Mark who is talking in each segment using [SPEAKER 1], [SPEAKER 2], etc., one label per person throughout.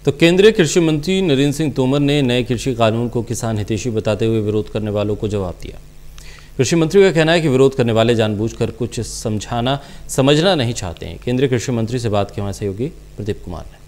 [SPEAKER 1] तो केंद्रीय कृषि मंत्री नरेंद्र सिंह तोमर ने नए कृषि कानून को किसान हितैषी बताते हुए विरोध करने वालों को जवाब दिया। कृषि मंत्री का कहना है कि विरोध करने वाले जानबूझकर कुछ समझना नहीं चाहते हैं। केंद्रीय कृषि मंत्री से बात की हमारे सहयोगी प्रदीप कुमार ने।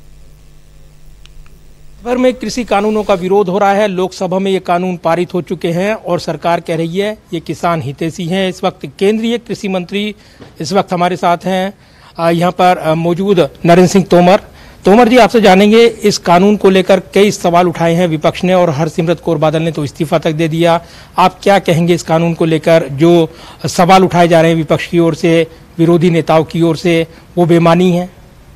[SPEAKER 2] भर में कृषि कानूनों का विरोध हो रहा है। लोकसभा में ये कानून पारित हो चुके हैं और सरकार कह रही है ये किसान हितैषी हैं। इस वक्त केंद्रीय कृषि मंत्री इस वक्त हमारे साथ हैं, यहाँ पर मौजूद नरेंद्र सिंह तोमर। तोमर जी, आपसे जानेंगे, इस कानून को लेकर कई सवाल उठाए हैं विपक्ष ने और हरसिमरत कौर बादल ने तो इस्तीफा तक दे दिया। आप क्या कहेंगे इस कानून को लेकर? जो सवाल उठाए जा रहे हैं विपक्ष की ओर से, विरोधी नेताओं की ओर से, वो बेमानी है?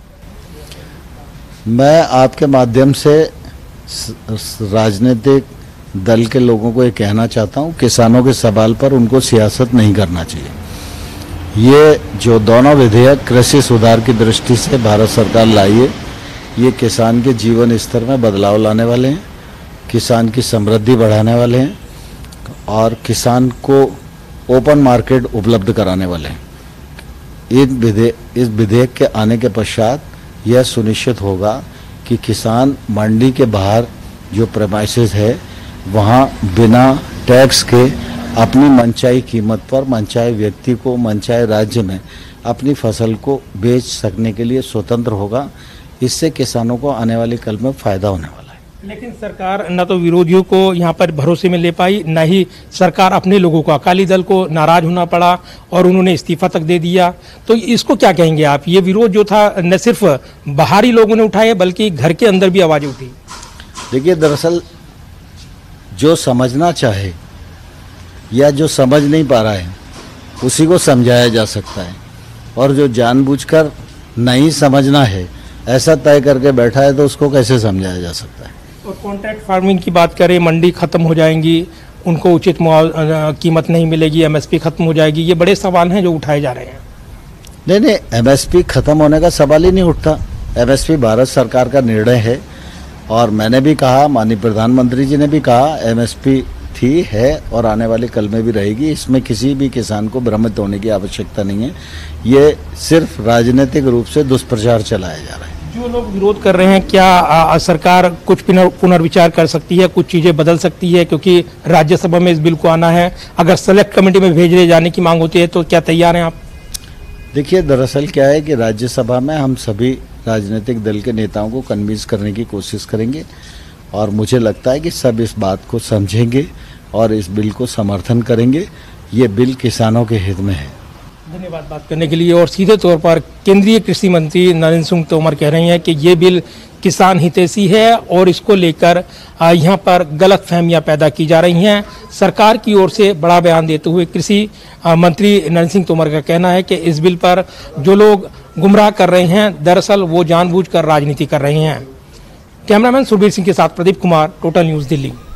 [SPEAKER 3] मैं आपके माध्यम से राजनीतिक दल के लोगों को ये कहना चाहता हूँ, किसानों के सवाल पर उनको सियासत नहीं करना चाहिए। ये जो दोनों विधेयक कृषि सुधार की दृष्टि से भारत सरकार लाई है, ये किसान के जीवन स्तर में बदलाव लाने वाले हैं, किसान की समृद्धि बढ़ाने वाले हैं और किसान को ओपन मार्केट उपलब्ध कराने वाले हैं। इस विधेयक के आने के पश्चात यह सुनिश्चित होगा कि किसान मंडी के बाहर जो प्रेमाइसेस है वहाँ बिना टैक्स के अपनी मनचाही कीमत पर मनचाहे व्यक्ति को मनचाहे राज्य में अपनी फसल को बेच सकने के लिए स्वतंत्र होगा। इससे किसानों को आने वाले कल में फायदा होने वाला है।
[SPEAKER 2] लेकिन सरकार न तो विरोधियों को यहाँ पर भरोसे में ले पाई, न ही सरकार अपने लोगों को, अकाली दल को नाराज होना पड़ा और उन्होंने इस्तीफा तक दे दिया। तो इसको क्या कहेंगे आप? ये विरोध जो था न सिर्फ बाहरी लोगों ने उठाया बल्कि घर के अंदर भी आवाज़ उठी।
[SPEAKER 3] देखिए, दरअसल जो समझना चाहे या जो समझ नहीं पा रहा है उसी को समझाया जा सकता है, और जो जानबूझकर नहीं समझना है ऐसा तय करके बैठा है तो उसको कैसे समझाया जा सकता है?
[SPEAKER 2] और कॉन्ट्रैक्ट फार्मिंग की बात करें, मंडी खत्म हो जाएंगी, उनको उचित कीमत नहीं मिलेगी, एमएसपी खत्म हो जाएगी, ये बड़े सवाल हैं जो उठाए जा रहे हैं।
[SPEAKER 3] नहीं, एमएसपी खत्म होने का सवाल ही नहीं उठता। एमएसपी भारत सरकार का निर्णय है और मैंने भी कहा, माननीय प्रधानमंत्री जी ने भी कहा, एमएसपी थी, है और आने वाले कल में भी रहेगी। इसमें किसी भी किसान को भ्रमित होने की आवश्यकता नहीं है। ये सिर्फ राजनीतिक रूप से दुष्प्रचार चलाया जा रहा है।
[SPEAKER 2] जो लोग विरोध कर रहे हैं, क्या सरकार कुछ पुनर्विचार कर सकती है, कुछ चीजें बदल सकती है? क्योंकि राज्यसभा में इस बिल को आना है, अगर सेलेक्ट कमेटी में भेजे जाने की मांग होती है तो क्या तैयार हैं आप?
[SPEAKER 3] देखिए, दरअसल क्या है कि राज्यसभा में हम सभी राजनीतिक दल के नेताओं को कन्विंस करने की कोशिश करेंगे और मुझे लगता है कि सब इस बात को समझेंगे और इस बिल को समर्थन करेंगे। ये बिल किसानों के हित में है।
[SPEAKER 2] धन्यवाद बात करने के लिए। और सीधे तौर पर केंद्रीय कृषि मंत्री नरेंद्र सिंह तोमर कह रहे हैं कि ये बिल किसान हितैषी है और इसको लेकर यहाँ पर गलत फहमियाँ पैदा की जा रही हैं। सरकार की ओर से बड़ा बयान देते हुए कृषि मंत्री नरेंद्र सिंह तोमर का कहना है कि इस बिल पर जो लोग गुमराह कर रहे हैं, दरअसल वो जानबूझकर राजनीति कर रहे हैं। कैमरामैन सुरबीर सिंह के साथ प्रदीप कुमार, टोटल न्यूज़, दिल्ली।